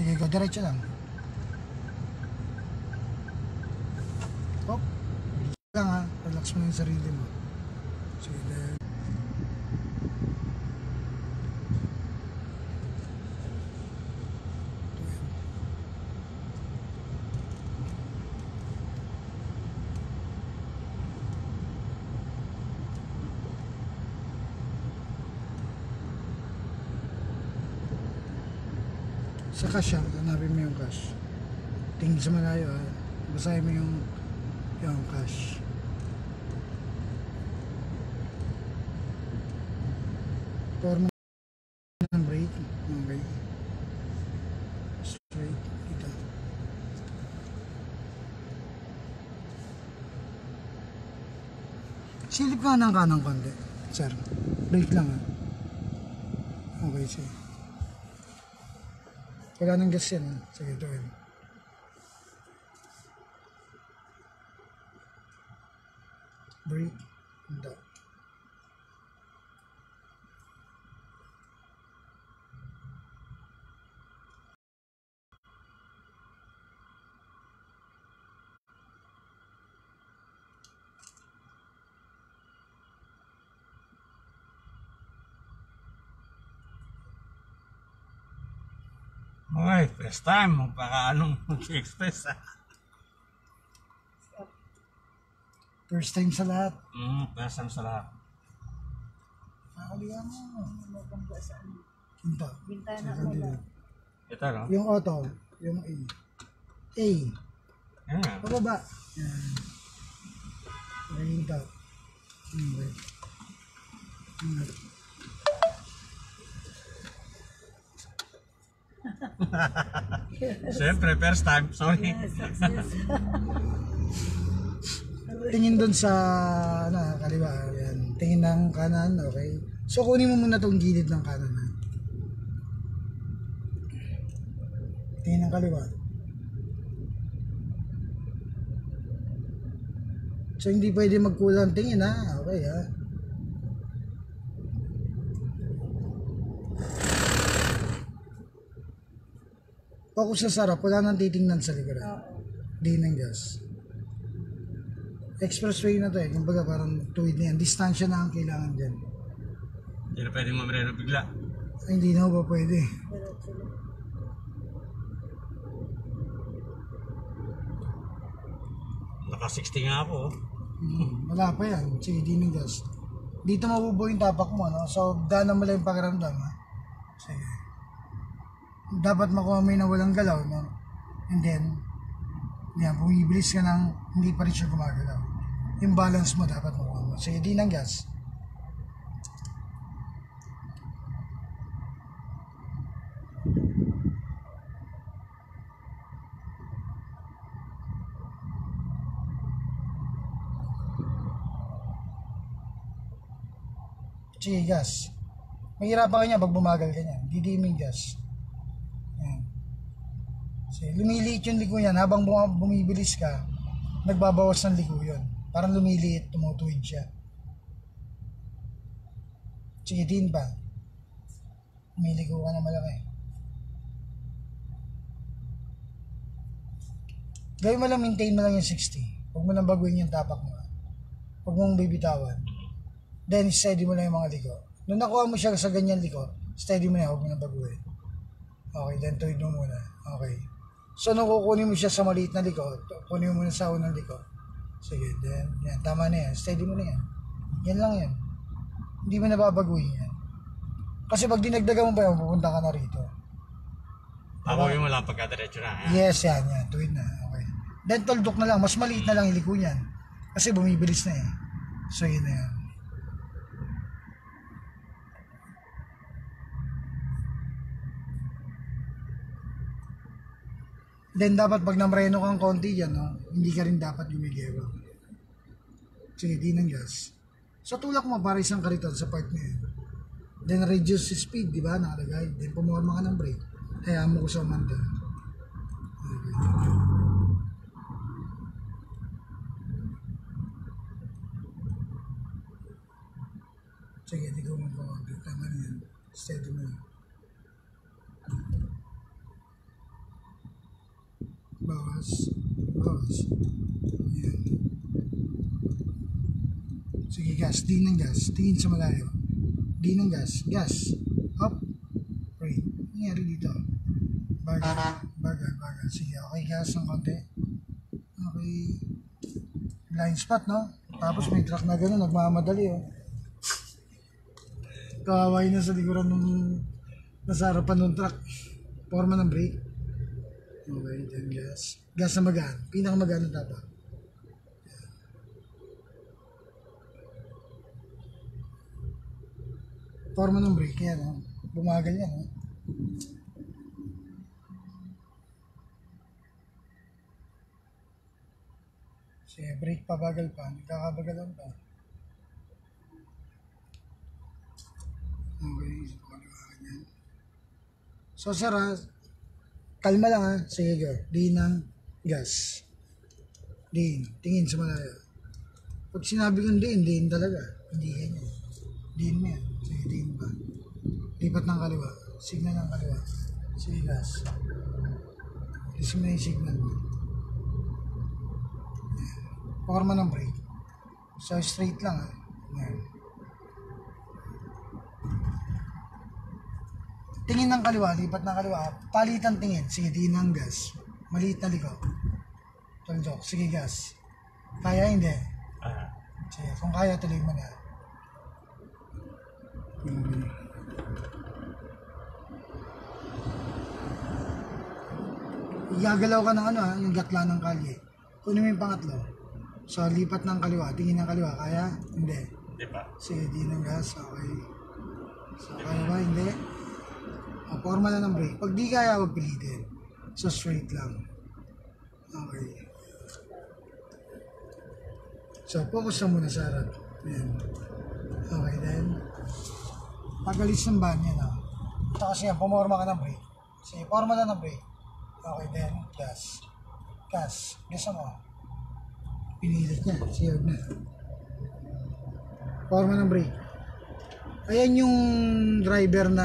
Sige, go. Diretso lang. Hop. Lang ha. Relax mo yung sarili mo. Sige, then. Sa cash ha, hanapin mo yung cash. Tingin sa malayo ha. Basahin mo yung cash. Forma ng brake. Okay. Straight. Kita. Silip ka ng kanang konti. Sir. Brake lang ha. Okay, sige. Wala nang gas yan ha. Sige, ito yun. Brake. Hindi. Okay, first time, magpakaanong mag-express ha. First time sa lahat. First time sa lahat. Nakalihan mo. Hinta. Bintana mo ba? Ito no? Yung auto. Yung A. A. Ayan. Pababa. Yan. Okay, hinta. Okay. Ingat. Siyempre, first time, sorry. Tingin dun sa kaliwa. Yan. Tingin ng kanan. Okay. So kunin mo muna tong gilid ng kanan. Ha? Tingin ng kaliwa. So hindi pwede magkulang tingin ha. Okay ha. Focus sa sarap. Wala nang titingnan sa likuran. Di ng gas. Expressway na to eh. Kumbaga parang tuwid na yan. Distansya na ang kailangan dyan. Hindi na pwedeng mamareno bigla. Ay, hindi na ba pwede? Naka 60 nga ako. Wala pa yan. Sige, di ng gas. Dito mabubuo yung tapak mo, no? So, daanan mo lang yung pakiramdam, ha? Sige. Dapat makuha mo yung walang galaw, no? And then, yan, bumibilis ka ng hindi pa rin siya gumagalaw. Yung balance mo dapat makuha mo. Sige, di ng gas. Sige, gas. Mahirapan ka niya pag bumagal ka niya. Didiming gas. Yan. Sige, lumiliit yung liko niyan. Habang bumibilis ka, nagbabawas ng liko yun. Parang lumiliit, tumutuwid siya. Sige, din pa. Umiliko ka na malaki. Gawin mo lang, maintain mo lang yung 60. Huwag mo lang baguhin yung tapak mo. Huwag mong bibitawan. Then, steady mo lang yung mga liko. Nung nakuha mo siya sa ganyan liko, steady mo na, huwag mo na baguhin. Okay, then tuwid mo muna. Okay. So, nung kukunin mo siya sa maliit na liko, kunin mo muna sa unang liko. Sige, then, yan, tama na yan. Steady mo na yan. Yan lang yan. Hindi mo na babaguhin yan. Kasi pag dinagdagan mo pa yan, pupunta ka na rito. Babawi mo lang pagka-diretso na. Yan. Yes, yan, yan. Tuwid na. Okay. Then, tuldok na lang. Mas maliit na lang yung liko niyan. Kasi bumibilis na eh. So, yun na yan. Then dapat pag namreno kang konti dyan, no, hindi ka rin dapat gumigewa. Sige, di ng gas. So tulak mo para isang kariton sa part na yun. Then reduce speed, di ba? Nakalagay. Then pumorma ka ng brake. Hayaan mo ko sa umanda. Okay. Sige, di ko magpapagod. Tama na yan. Steady mo yan. focus. Yan. Sige, gas. D ng gas. Tingin sa malayo. D ng gas. Gas. Up. Wait. Nangyari dito. Bagal. Bagal. Bagal. Sige, okay. Gas ng konti. Okay. Blind spot, no? Tapos may truck na gano'n. Nagmamadali, oh. Kawaway na sa likuran nung nasa harapan ng truck. Forma ng brake. Okay, then gas. Gas na magaan. Pinakamagaan na dapat. Forma ng brake. Yan, oh. Bumagal yan, oh. Sige, brake pa, bagal pa. Nagkakabagalan pa. Okay, so sir, kalma lang ha. Sige, go. D ng gas. D. Tingin sa malayo. Pag sinabi kong D talaga. Hindi ganyan. D mo yan. Sige, D ba? Lipat ng kaliwa. Signal ng kaliwa. Sige, gas. Isin mo na yung signal mo. Forma ng brake. So, straight lang ha. Yan. Tingin ng kaliwa, lipat ng kaliwa, palitan tingin, sige, di ng gas, maliit na liko. Tuldok, sige, gas. Kaya, hindi. Sige, kung kaya, tuloy mo na. Igagalaw ka ng ano ha, yung gatla ng kalye. Kunin mo yung pangatlo. So, lipat ng kaliwa, tingin ng kaliwa, kaya, hindi. Di ba? Sige, di ng gas, okay. So, kaya ba, hindi. Forma na ng brake. Pag di kaya, huwag pilitin. So, straight lang. Okay. So, focus na muna sa harap. Ayan. Okay, then. Pagalis ng van, yan, oh. Ito kasi yan, pumorma ka ng brake. Sige, forma na ng brake. Okay, then, gas. Gas. Gas mo. Pinilit niya. Sige, huwag na. Forma ng brake. Ayan yung driver na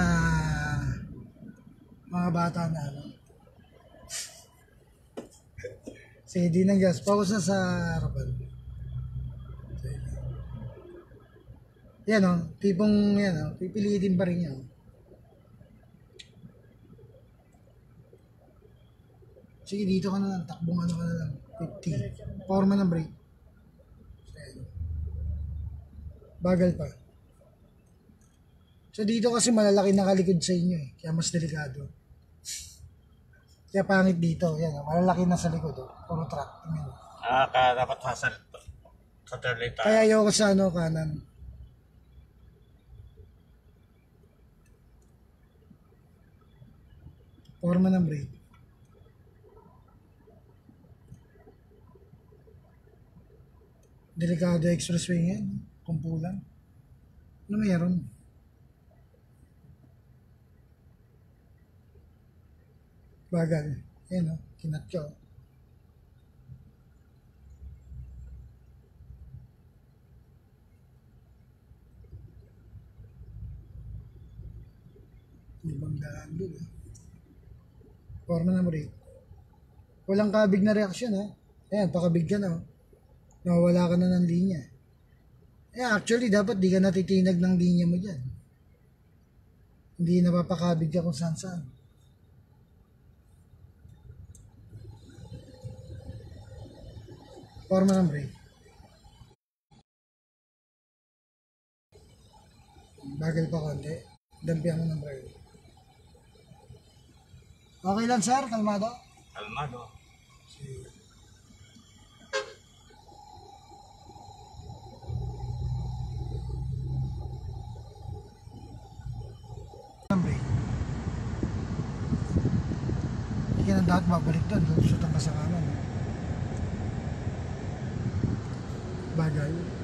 mga bata na ano. Sige, di ng gas. Focus na sa harapan. Yan o. Tipong yan o. Pipilitin pa rin yan. Sige, dito ka na lang. Takbong ano ka na lang. 50. Forma ng brake. Bagal pa. So dito kasi malalaki nakalikod sa inyo eh. Kaya mas delikado. Kaya pangit dito. Yan, malalaki na sa likod. Oh. Puro truck. Kaya dapat hasal sa turn lane tayo. Kaya ayoko sa ano, kanan. Forma ng brake. Delikado expressway yan. Kumpulan. Ano meron? Bagal. Ayan o, kinat ko. Ibang daan doon. Forma ng brake. Walang kabig na reaksyon ha. Ayan, pakabig ka na. Nawawala ka na ng linya. Actually, dapat di ka natitinag ng linya mo dyan. Hindi napapakabig ka kung saan-saan. Forma ng brake. Bagal pa konti. Dampihan mo ng brake. Okay lang sir, kalmado? Kalmado. Sige. Ng brake. Hindi ka na dapat babalik doon. Lulusot ang ka sa kanan. Bagal.